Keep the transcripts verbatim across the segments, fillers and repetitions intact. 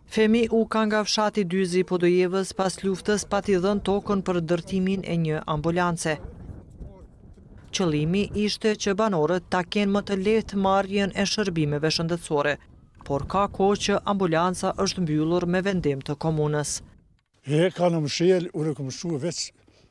Femi u ka nga fshati Dyzi Podojevës pas luftës pati dhënë tokën për ndërtimin e një ambulance. Qëllimi ishte që banorët ta kenë më të lehtë marrjen e shërbimeve shëndetësore, por ka kohë që ambulanca është mbyllur me vendim të komunës. E ka në mëshel, ure këmë shu veç,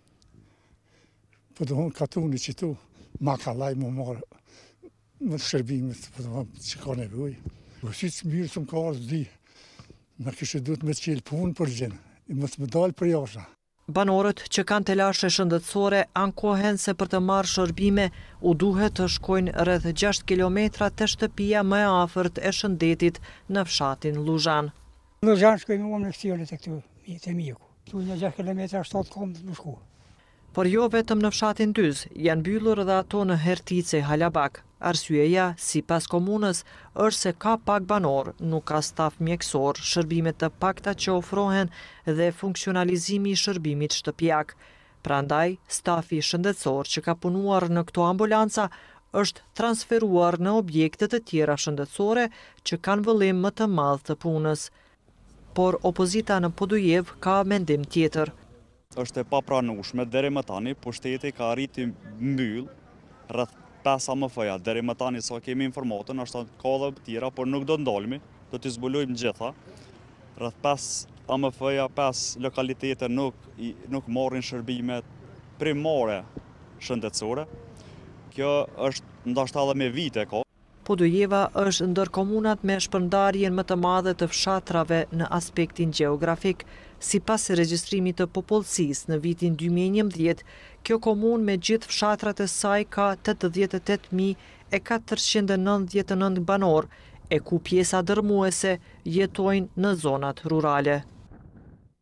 për të hënë katuni që tu, ma ka laj më marë më shërbimet, për të hënë që ka nevoj. Si që mirë që më ka arë zdi, në kështë duhet me qelë punë për gjenë, i më të më dalë për jasha. Banorët që kanë telashe shëndetësore ankohen se për të marrë shërbime u duhet të shkojnë rreth gjashtë kilometra te shtëpia më e afërt e shëndetit në fshatin Luzhan. Në Luzhan shkojmë uam në stjone të këtu, të miku. Tu në gjashtë kilometra shtatë kom të më shku. Por jo vetëm në fshatin Dyz, janë mbyllur edhe ato në Hertice, Halabak. Arsyeja, sipas komunës, është se ka pak banor, nuk ka staf mjekësor, shërbimet të pakta që ofrohen dhe funksionalizimi i shërbimit shtëpiak. Prandaj, stafi shëndetësor që ka punuar në këto ambulanca është transferuar në objekte të tjera shëndetësore që kanë vëllim më të madh të punës. Por opozita në Podujev ka mendim tjetër. Është e papranueshme deri më tani, pushteti ka arritur mbyll rreth pesë A M F-ja, deri më tani sa kemi informatën, është ka edhe tjera, por nuk do ndalmi, do t'i zbulojmë gjitha. Rreth pesë A M F-ja, pesë lokalitete nuk, nuk marrin shërbimet primare shëndetësore. Kjo është ndoshta edhe me vite ka. Podujeva është ndër komunat me shpërndarjen më të madhe të fshatrave në aspektin gjeografik. Sipas regjistrimit të popullsisë në vitin dy mijë e njëmbëdhjetë, kjo komunë me gjithë fshatrat e saj ka tetëdhjetë e tetë mijë e katërqind e nëntëdhjetë e nëntë banor, e ku pjesa dërmuese jetojnë në zonat rurale.